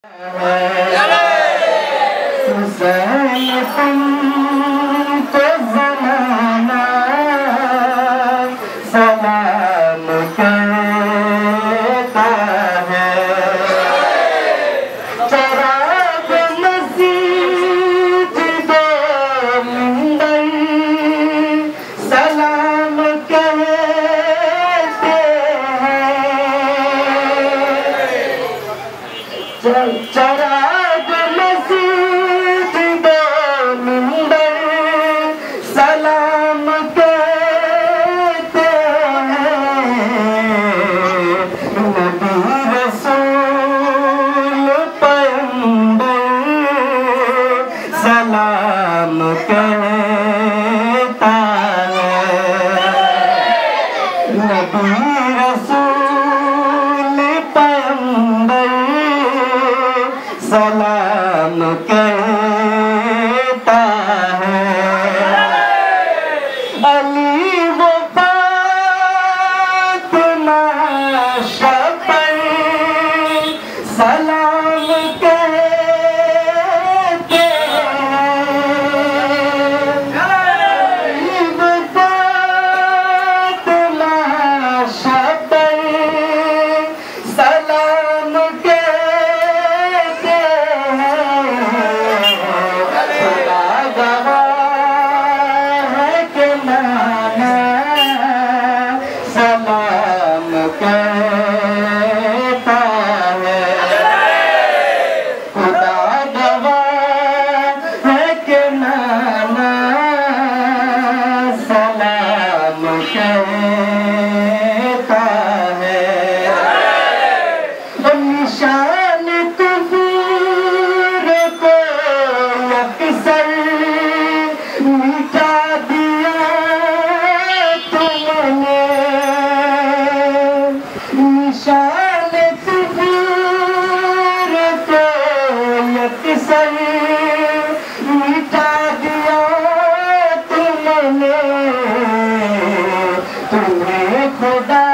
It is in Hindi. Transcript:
तुमको ज़माना सलाम कहता है। चराग मस्जिद मंदिर सलाम कहते हैं। चराग मस्जिद मंदिर सलाम कहते हैं। नबी रसूल पैगंबर सलाम कहता है। नबी रसूल पैगंबर सलाम कहता है। अली वो फातिमा शफ़क़ सलाम कहते हैं। अली वो फातिमा शफ़क़ सलाम कहते हैं। खुदा गवाह है कि नाना सलाम कहता है। खुदा गवाह है कि नाना सलाम कहता है। निशान कुफर को अक्सर मिटा दिया तुमने। निशान कुफर को अक्सर मिटा दिया तुमने। तुम्हें खुदा